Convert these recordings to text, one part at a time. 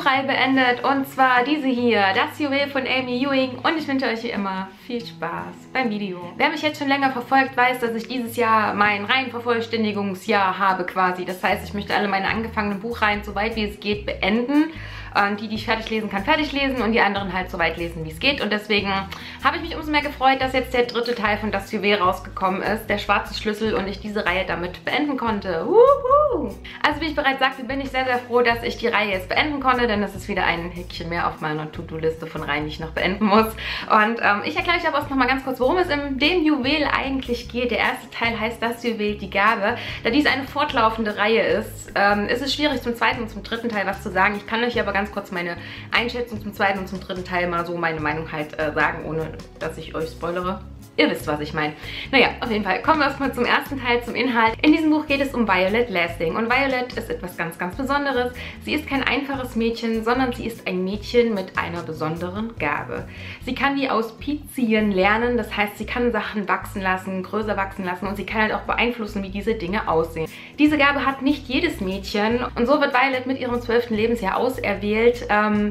Buchreihe beendet und zwar diese hier, Das Juwel von Amy Ewing, und ich wünsche euch wie immer viel Spaß beim Video. Wer mich jetzt schon länger verfolgt, weiß, dass ich dieses Jahr mein Reihenvervollständigungsjahr habe quasi. Das heißt, ich möchte alle meine angefangenen Buchreihen so weit wie es geht beenden. Und die ich fertig lesen kann, fertig lesen und die anderen halt so weit lesen, wie es geht. Und deswegen habe ich mich umso mehr gefreut, dass jetzt der dritte Teil von Das Juwel rausgekommen ist, der schwarze Schlüssel, und ich diese Reihe damit beenden konnte. Wuhu! Also wie ich bereits sagte, bin ich sehr, sehr froh, dass ich die Reihe jetzt beenden konnte, denn das ist wieder ein Häkchen mehr auf meiner To-Do-Liste von Reihen, die ich noch beenden muss. Und ich erkläre euch aber auch noch mal ganz kurz, worum es in dem Juwel eigentlich geht. Der erste Teil heißt Das Juwel, die Gabe. Da dies eine fortlaufende Reihe ist, ist es schwierig, zum zweiten und zum dritten Teil was zu sagen. Ich kann euch aber ganz kurz meine Einschätzung zum zweiten und zum dritten Teil mal so meine Meinung halt sagen, ohne dass ich euch spoilere. Ihr wisst, was ich meine. Naja, auf jeden Fall kommen wir erstmal zum ersten Teil, zum Inhalt. In diesem Buch geht es um Violet Lassing. Und Violet ist etwas ganz, ganz Besonderes. Sie ist kein einfaches Mädchen, sondern sie ist ein Mädchen mit einer besonderen Gabe. Sie kann die Auspizien lernen, das heißt, sie kann Sachen wachsen lassen, größer wachsen lassen, und sie kann halt auch beeinflussen, wie diese Dinge aussehen. Diese Gabe hat nicht jedes Mädchen, und so wird Violet mit ihrem 12. Lebensjahr auserwählt,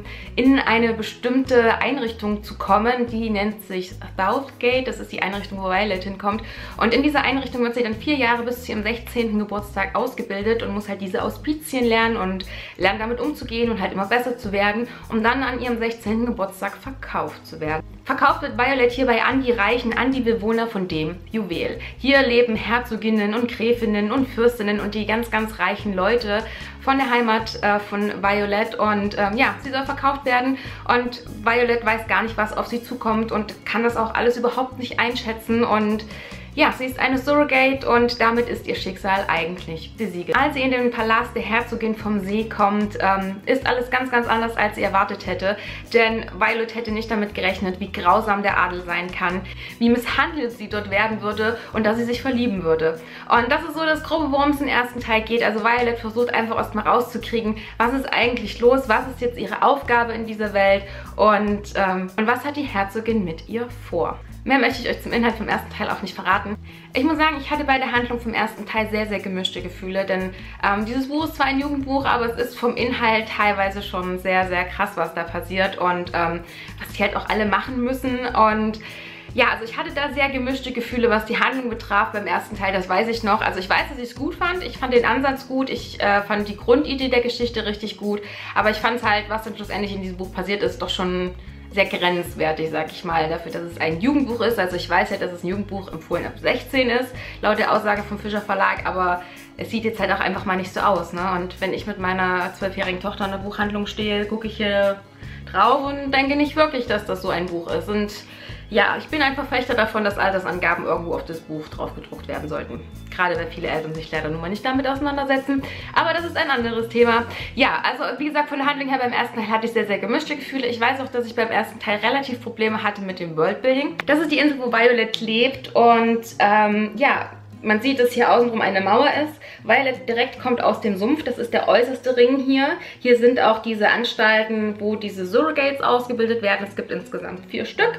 in eine bestimmte Einrichtung zu kommen. Die nennt sich Southgate. Das ist die Einrichtung, wo Violet hinkommt. Und in dieser Einrichtung wird sie dann 4 Jahre bis zu ihrem 16. Geburtstag ausgebildet und muss halt diese Auspizien lernen und lernen, damit umzugehen und halt immer besser zu werden, um dann an ihrem 16. Geburtstag verkauft zu werden. Verkauft wird Violet hierbei an die Reichen, an die Bewohner von dem Juwel. Hier leben Herzoginnen und Gräfinnen und Fürstinnen und die ganz, ganz reichen Leute von der Heimat von Violet, und ja, sie soll verkauft werden, und Violet weiß gar nicht, was auf sie zukommt und kann das auch alles überhaupt nicht einschätzen, und ja, sie ist eine Surrogate und damit ist ihr Schicksal eigentlich besiegelt. Als sie in den Palast der Herzogin vom See kommt, ist alles ganz, ganz anders, als sie erwartet hätte. Denn Violet hätte nicht damit gerechnet, wie grausam der Adel sein kann, wie misshandelt sie dort werden würde und dass sie sich verlieben würde. Und das ist so das Grobe, worum es im ersten Teil geht. Also Violet versucht einfach erstmal rauszukriegen, was ist eigentlich los, was ist jetzt ihre Aufgabe in dieser Welt, und was hat die Herzogin mit ihr vor. Mehr möchte ich euch zum Inhalt vom ersten Teil auch nicht verraten. Ich muss sagen, ich hatte bei der Handlung vom ersten Teil sehr, sehr gemischte Gefühle, denn dieses Buch ist zwar ein Jugendbuch, aber es ist vom Inhalt teilweise schon sehr, sehr krass, was da passiert und was die halt auch alle machen müssen. Und ja, also ich hatte da sehr gemischte Gefühle, was die Handlung betraf beim ersten Teil, das weiß ich noch. Also ich weiß, dass ich es gut fand, ich fand den Ansatz gut, ich fand die Grundidee der Geschichte richtig gut, aber ich fand es halt, was dann schlussendlich in diesem Buch passiert ist, doch schon sehr grenzwertig, sag ich mal, dafür, dass es ein Jugendbuch ist. Also ich weiß ja, dass es ein Jugendbuch empfohlen ab 16 ist, laut der Aussage vom Fischer Verlag, aber es sieht jetzt halt auch einfach mal nicht so aus, ne? Und wenn ich mit meiner 12-jährigen Tochter in der Buchhandlung stehe, gucke ich hier drauf und denke nicht wirklich, dass das so ein Buch ist. Und ja, ich bin ein Verfechter davon, dass Altersangaben irgendwo auf das Buch drauf gedruckt werden sollten. Gerade weil viele Eltern sich leider nun mal nicht damit auseinandersetzen. Aber das ist ein anderes Thema. Ja, also wie gesagt, von der Handlung her beim ersten Teil hatte ich sehr, sehr gemischte Gefühle. Ich weiß auch, dass ich beim ersten Teil relativ Probleme hatte mit dem Worldbuilding. Das ist die Insel, wo Violet lebt, und ja, man sieht, dass hier außenrum eine Mauer ist. Violet direkt kommt aus dem Sumpf. Das ist der äußerste Ring hier. Hier sind auch diese Anstalten, wo diese Surrogates ausgebildet werden. Es gibt insgesamt 4 Stück.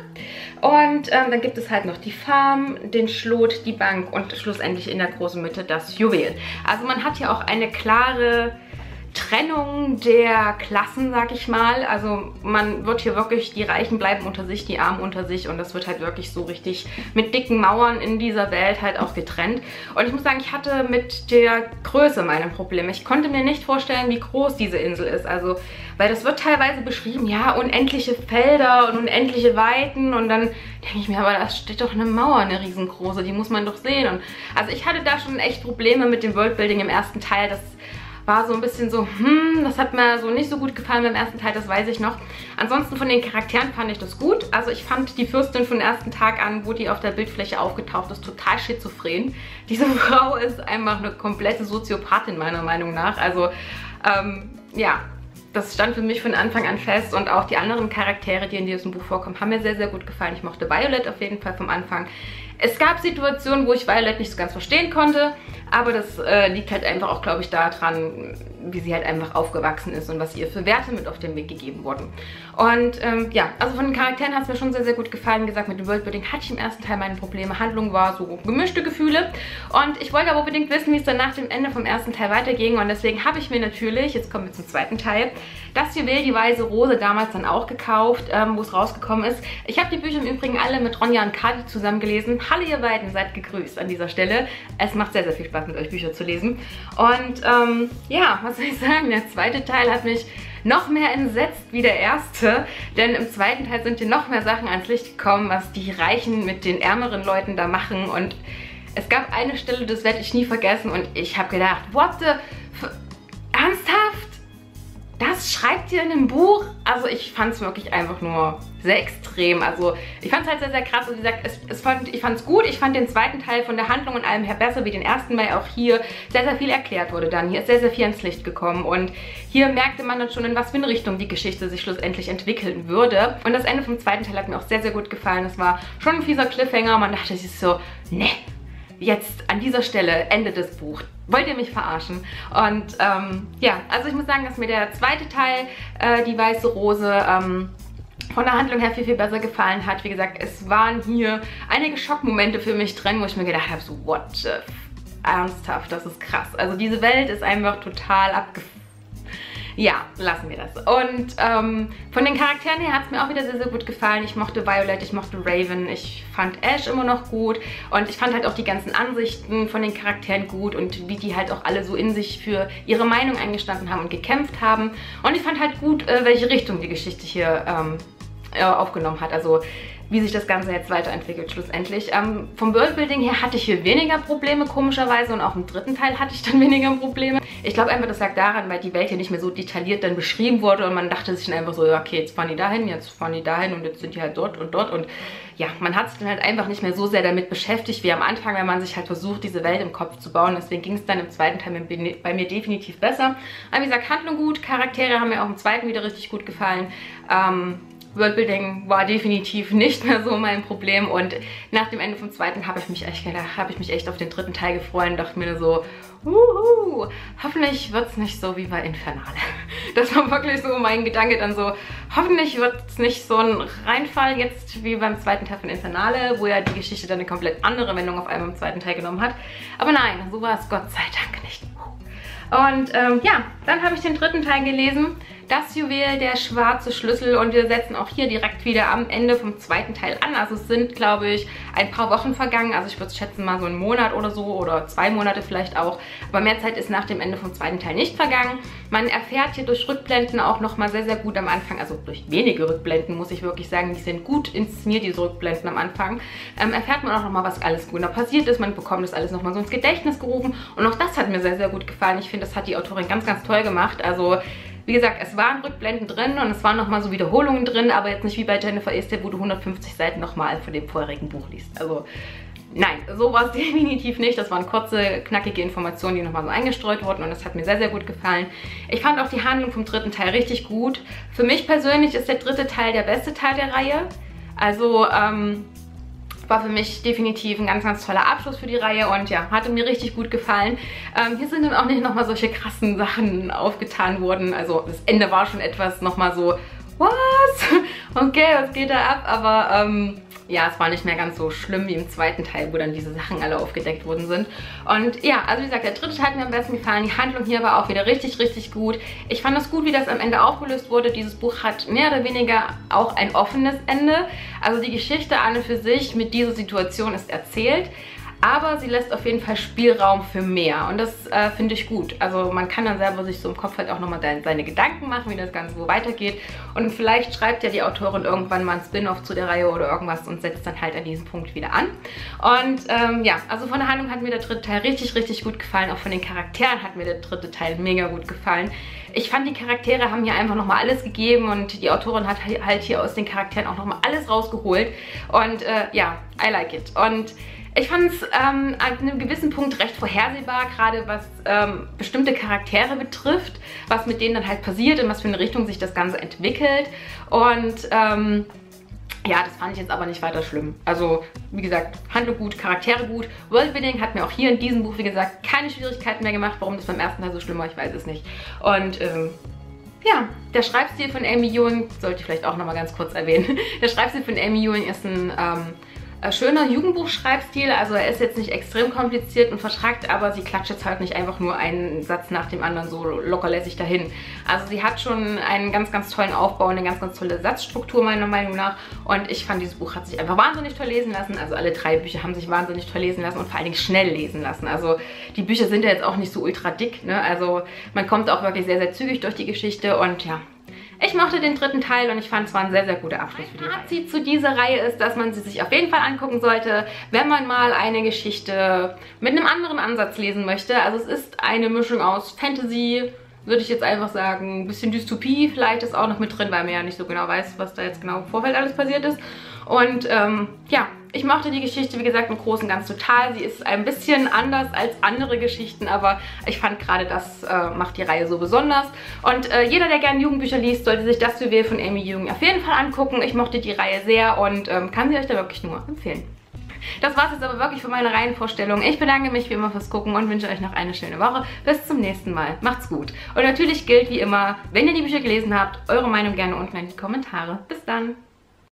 Und dann gibt es halt noch die Farm, den Schlot, die Bank und schlussendlich in der großen Mitte das Juwel. Also man hat hier auch eine klare Trennung der Klassen, sag ich mal. Also man wird hier wirklich, die Reichen bleiben unter sich, die Armen unter sich, und das wird halt wirklich so richtig mit dicken Mauern in dieser Welt halt auch getrennt. Und ich muss sagen, ich hatte mit der Größe meine Probleme. Ich konnte mir nicht vorstellen, wie groß diese Insel ist. Also, weil das wird teilweise beschrieben, ja, unendliche Felder und unendliche Weiten, und dann denke ich mir, aber da steht doch eine Mauer, eine riesengroße, die muss man doch sehen. Und also ich hatte da schon echt Probleme mit dem Worldbuilding im ersten Teil. Das war so ein bisschen so, das hat mir so nicht so gut gefallen beim ersten Teil, das weiß ich noch. Ansonsten von den Charakteren fand ich das gut. Also ich fand die Fürstin von ersten Tag an, wo die auf der Bildfläche aufgetaucht ist, total schizophren. Diese Frau ist einfach eine komplette Soziopathin meiner Meinung nach. Also ja, das stand für mich von Anfang an fest, und auch die anderen Charaktere, die in diesem Buch vorkommen, haben mir sehr, sehr gut gefallen. Ich mochte Violet auf jeden Fall vom Anfang. Es gab Situationen, wo ich Violet nicht so ganz verstehen konnte, aber das liegt halt einfach auch, glaube ich, daran, wie sie halt einfach aufgewachsen ist und was ihr für Werte mit auf den Weg gegeben wurden. Und ja, also von den Charakteren hat es mir schon sehr, sehr gut gefallen. Wie gesagt, mit dem Worldbuilding hatte ich im ersten Teil meine Probleme. Handlung war so gemischte Gefühle. Und ich wollte aber unbedingt wissen, wie es dann nach dem Ende vom ersten Teil weiterging. Und deswegen habe ich mir natürlich, jetzt kommen wir zum zweiten Teil, das Juwel, die Weiße Rose damals dann auch gekauft, wo es rausgekommen ist. Ich habe die Bücher im Übrigen alle mit Ronja und Kati zusammen gelesen. Hallo ihr beiden, seid gegrüßt an dieser Stelle. Es macht sehr, sehr viel Spaß mit euch Bücher zu lesen. Und ja, was soll ich sagen, der zweite Teil hat mich noch mehr entsetzt wie der erste, denn im zweiten Teil sind hier noch mehr Sachen ans Licht gekommen, was die Reichen mit den ärmeren Leuten da machen. Und es gab eine Stelle, das werde ich nie vergessen, und ich habe gedacht, what the... Ernsthaft? Das schreibt ihr in einem Buch? Also ich fand es wirklich einfach nur sehr extrem. Also ich fand es halt sehr, sehr krass. Und wie gesagt, ich fand es gut. Ich fand den zweiten Teil von der Handlung und allem her besser wie den ersten, weil auch hier sehr, sehr viel erklärt wurde dann. Hier ist sehr, sehr viel ans Licht gekommen. Und hier merkte man dann schon, in was für eine Richtung die Geschichte sich schlussendlich entwickeln würde. Und das Ende vom zweiten Teil hat mir auch sehr, sehr gut gefallen. Es war schon ein fieser Cliffhanger. Man dachte sich so, ne, jetzt an dieser Stelle endet das Buch. Wollt ihr mich verarschen? Und ja, also ich muss sagen, dass mir der zweite Teil, die Weiße Rose, von der Handlung her viel, viel besser gefallen hat. Wie gesagt, es waren hier einige Schockmomente für mich drin, wo ich mir gedacht habe, so what the ernsthaft, das ist krass. Also diese Welt ist einfach total abgefahren. Ja, lassen wir das. Und von den Charakteren her hat es mir auch wieder sehr, sehr gut gefallen. Ich mochte Violet, ich mochte Raven, ich fand Ash immer noch gut. Und ich fand halt auch die ganzen Ansichten von den Charakteren gut und wie die halt auch alle so in sich für ihre Meinung eingestanden haben und gekämpft haben. Und ich fand halt gut, welche Richtung die Geschichte hier aufgenommen hat. Also wie sich das Ganze jetzt weiterentwickelt schlussendlich. Vom Worldbuilding her hatte ich hier weniger Probleme, komischerweise, und auch im dritten Teil hatte ich dann weniger Probleme. Ich glaube einfach, das lag daran, weil die Welt hier nicht mehr so detailliert dann beschrieben wurde und man dachte sich dann einfach so, okay, jetzt fahren die dahin, jetzt fahren die dahin und jetzt sind die halt dort und dort, und ja, man hat sich dann halt einfach nicht mehr so sehr damit beschäftigt wie am Anfang, wenn man sich halt versucht, diese Welt im Kopf zu bauen. Deswegen ging es dann im zweiten Teil bei mir definitiv besser. Aber wie gesagt, Handlung gut, Charaktere haben mir auch im zweiten wieder richtig gut gefallen. Worldbuilding war definitiv nicht mehr so mein Problem, und nach dem Ende vom zweiten habe ich mich echt auf den dritten Teil gefreut und dachte mir so, hoffentlich wird es nicht so wie bei Infernale. Das war wirklich so mein Gedanke dann so, hoffentlich wird es nicht so ein Reinfall jetzt wie beim zweiten Teil von Infernale, wo ja die Geschichte dann eine komplett andere Wendung auf einmal im zweiten Teil genommen hat. Aber nein, so war es Gott sei Dank nicht. Und ja, dann habe ich den dritten Teil gelesen, das Juwel, der schwarze Schlüssel, und wir setzen auch hier direkt wieder am Ende vom zweiten Teil an. Also es sind, glaube ich, ein paar Wochen vergangen, also ich würde schätzen mal so einen Monat oder so oder 2 Monate vielleicht auch, aber mehr Zeit ist nach dem Ende vom zweiten Teil nicht vergangen. Man erfährt hier durch Rückblenden auch nochmal sehr, sehr gut am Anfang, also durch wenige Rückblenden muss ich wirklich sagen, die sind gut inszeniert, diese Rückblenden am Anfang, erfährt man auch nochmal, was alles gut da passiert ist, man bekommt das alles nochmal so ins Gedächtnis gerufen, und auch das hat mir sehr, sehr gut gefallen. Ich finde, das hat die Autorin ganz, ganz toll gemacht. Also wie gesagt, es waren Rückblenden drin und es waren nochmal so Wiederholungen drin, aber jetzt nicht wie bei Jennifer Esther, wo du 150 Seiten nochmal von dem vorherigen Buch liest. Also nein, so war es definitiv nicht. Das waren kurze, knackige Informationen, die nochmal so eingestreut wurden, und das hat mir sehr, sehr gut gefallen. Ich fand auch die Handlung vom dritten Teil richtig gut. Für mich persönlich ist der dritte Teil der beste Teil der Reihe. Also war für mich definitiv ein ganz, ganz toller Abschluss für die Reihe, und ja, hatte mir richtig gut gefallen. Hier sind dann auch nicht nochmal solche krassen Sachen aufgetan worden. Also das Ende war schon etwas nochmal so, was? Okay, was geht da ab? Aber ja, es war nicht mehr ganz so schlimm wie im zweiten Teil, wo dann diese Sachen alle aufgedeckt worden sind. Und ja, also wie gesagt, der dritte Teil hat mir am besten gefallen. Die Handlung hier war auch wieder richtig, richtig gut. Ich fand es gut, wie das am Ende aufgelöst wurde. Dieses Buch hat mehr oder weniger auch ein offenes Ende. Also die Geschichte an und für sich mit dieser Situation ist erzählt. Aber sie lässt auf jeden Fall Spielraum für mehr, und das finde ich gut. Also man kann dann selber sich so im Kopf halt auch nochmal seine Gedanken machen, wie das Ganze wo weitergeht. Und vielleicht schreibt ja die Autorin irgendwann mal ein Spin-off zu der Reihe oder irgendwas und setzt dann halt an diesem Punkt wieder an. Und ja, also von der Handlung hat mir der dritte Teil richtig, richtig gut gefallen. Auch von den Charakteren hat mir der dritte Teil mega gut gefallen. Ich fand, die Charaktere haben hier einfach nochmal alles gegeben, und die Autorin hat halt hier aus den Charakteren auch nochmal alles rausgeholt. Und ja, I like it. Und ich fand es an einem gewissen Punkt recht vorhersehbar, gerade was bestimmte Charaktere betrifft, was mit denen dann halt passiert und was für eine Richtung sich das Ganze entwickelt. Und Ja, das fand ich jetzt aber nicht weiter schlimm. Also, wie gesagt, Handlung gut, Charaktere gut. Worldbuilding hat mir auch hier in diesem Buch, wie gesagt, keine Schwierigkeiten mehr gemacht. Warum das beim ersten Teil so schlimm war, ich weiß es nicht. Und, ja, der Schreibstil von Amy Ewing, sollte ich vielleicht auch nochmal ganz kurz erwähnen. Der Schreibstil von Amy Ewing ist ein schöner Jugendbuchschreibstil, also er ist jetzt nicht extrem kompliziert und verschrackt, aber sie klatscht jetzt halt nicht einfach nur einen Satz nach dem anderen so lockerlässig dahin. Also sie hat schon einen ganz, ganz tollen Aufbau, eine ganz, ganz tolle Satzstruktur meiner Meinung nach und ich fand, dieses Buch hat sich einfach wahnsinnig toll lesen lassen, also alle 3 Bücher haben sich wahnsinnig toll lesen lassen und vor allen Dingen schnell lesen lassen. Also die Bücher sind ja jetzt auch nicht so ultra dick, ne? Also man kommt auch wirklich sehr, sehr zügig durch die Geschichte und ja, ich mochte den 3. Teil und ich fand, es war ein sehr, sehr guter Abschluss für die Reihe. Fazit zu dieser Reihe ist, dass man sie sich auf jeden Fall angucken sollte, wenn man mal eine Geschichte mit einem anderen Ansatz lesen möchte. Also es ist eine Mischung aus Fantasy, würde ich jetzt einfach sagen, ein bisschen Dystopie vielleicht ist auch noch mit drin, weil man ja nicht so genau weiß, was da jetzt genau im Vorfeld alles passiert ist. Und ja, ich mochte die Geschichte, wie gesagt, im Großen und Ganzen total. Sie ist ein bisschen anders als andere Geschichten, aber ich fand gerade das macht die Reihe so besonders. Und jeder, der gerne Jugendbücher liest, sollte sich das Juwel von Amy Ewing auf jeden Fall angucken. Ich mochte die Reihe sehr und kann sie euch da wirklich nur empfehlen. Das war es jetzt aber wirklich für meine Reihenvorstellung. Ich bedanke mich wie immer fürs Gucken und wünsche euch noch eine schöne Woche. Bis zum nächsten Mal. Macht's gut. Und natürlich gilt wie immer, wenn ihr die Bücher gelesen habt, eure Meinung gerne unten in die Kommentare. Bis dann.